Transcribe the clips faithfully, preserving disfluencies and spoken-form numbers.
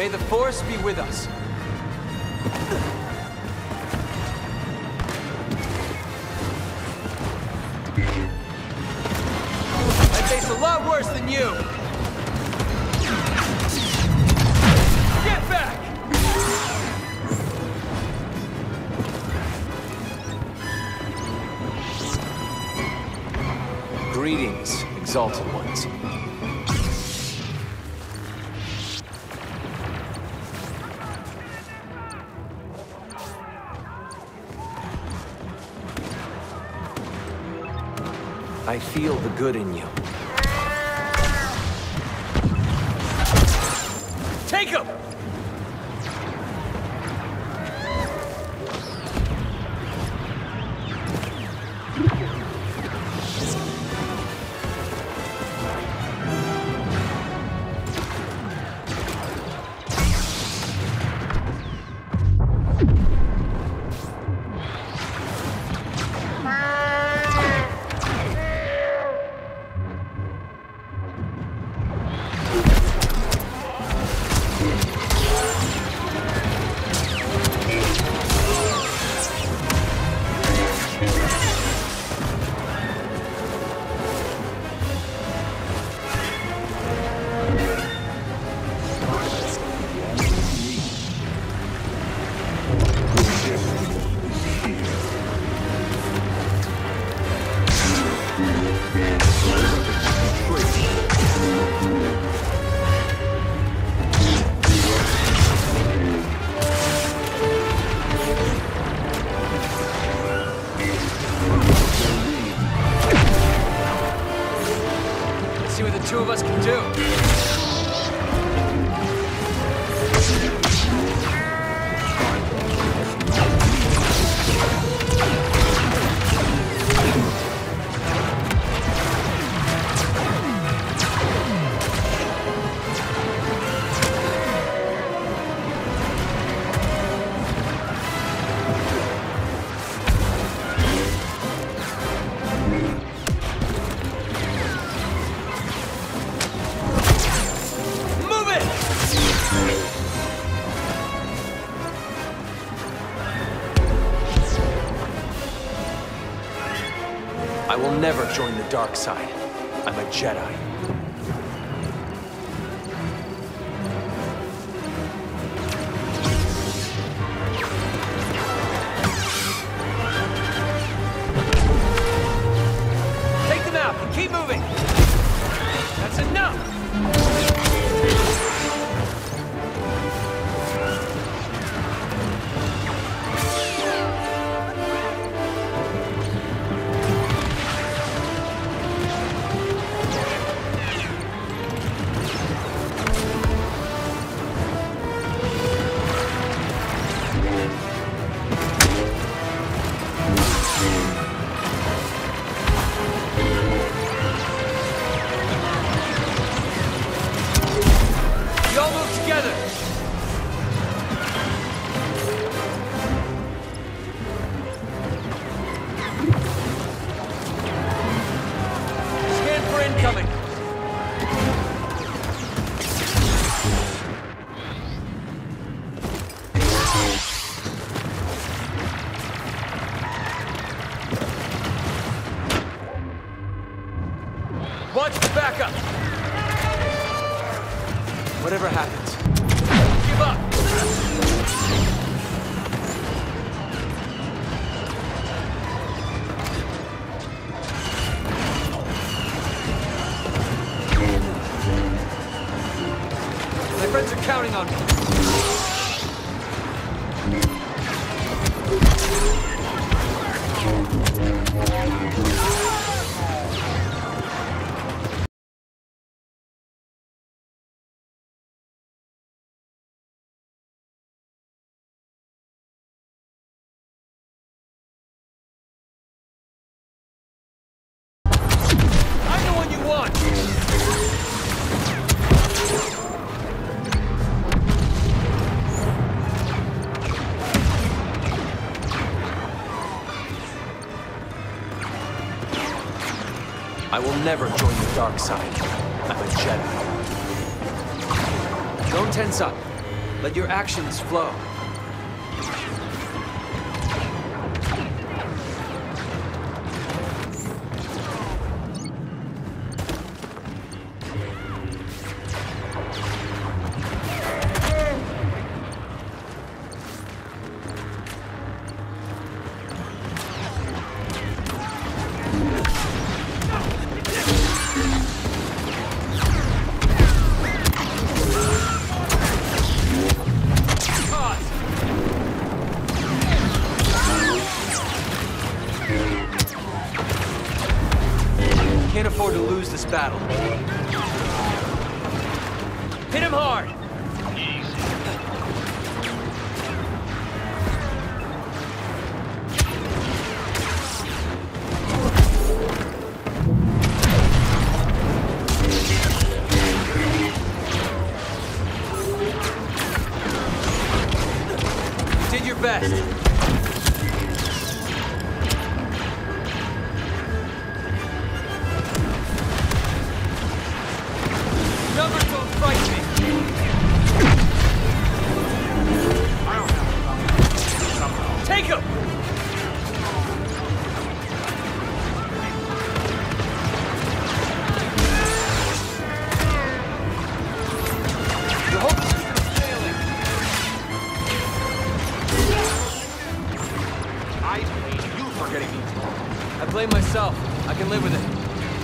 May the Force be with us. I face a lot worse than you! Get back! Greetings, exalted ones. I feel the good in you. Take him! Two of us can do. I will never join the dark side. I'm a Jedi. Take them out and keep moving. That's enough. Watch the backup! Whatever happens, don't give up! My friends are counting on me. I will never join the dark side. I'm a Jedi. Don't tense up. Let your actions flow. Can't afford to lose this battle. Hit him hard! You did your best. Numbers don't fight me! Take him! Your hopes are failing. I blame you for getting me wrong. I blame myself. I can live with it.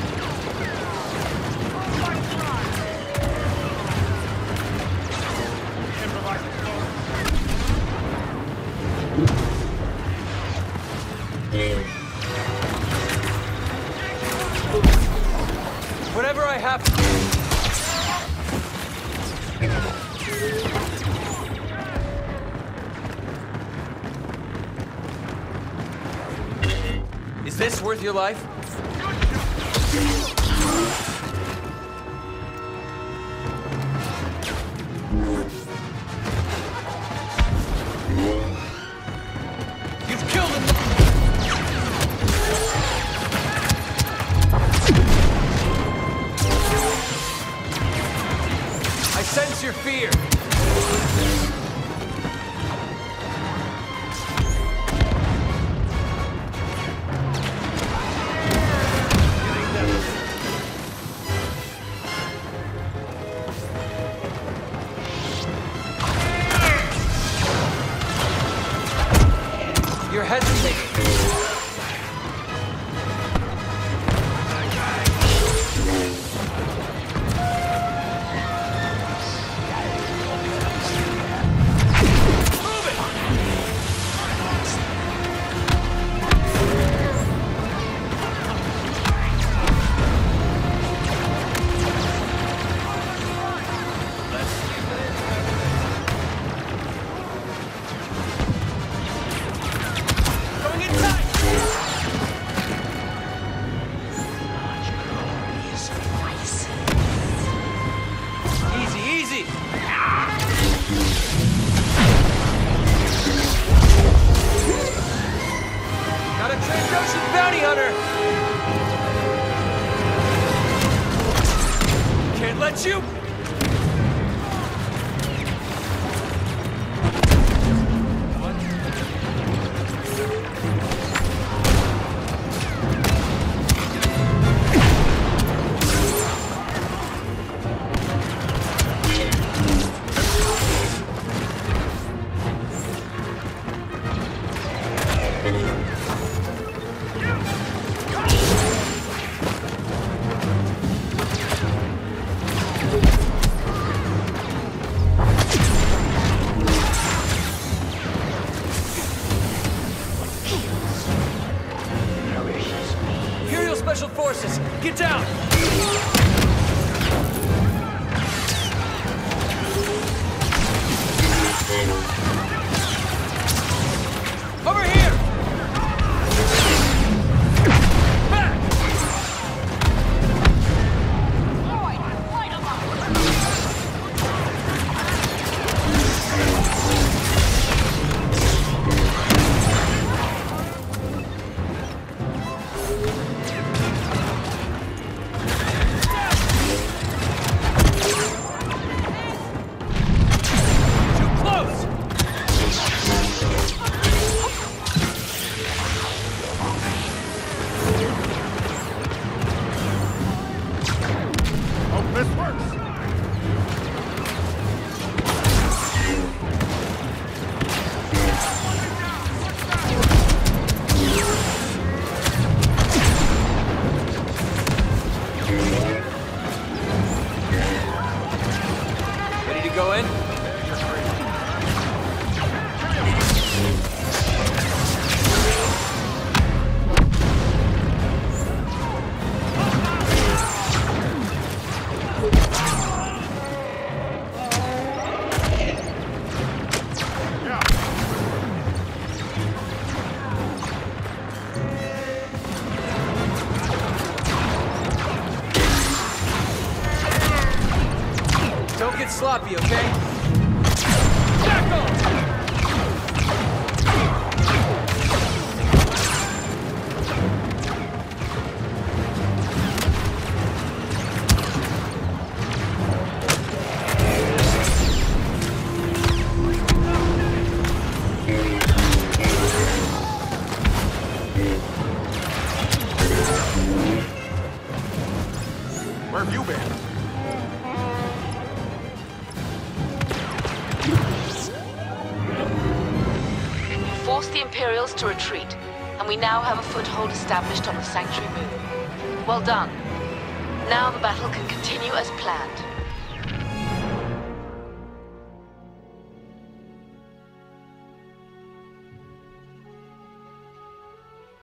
Whatever I have to do. Is this worth your life? You've killed him! I sense your fear. You're hesitating. Not a Trandoshan bounty hunter! Can't let you! Special Forces, get down! Over here! Back! go in? Don't get sloppy, okay? Tackle! Where have you been? Forced the Imperials to retreat, and we now have a foothold established on the Sanctuary Moon. Well done. Now the battle can continue as planned.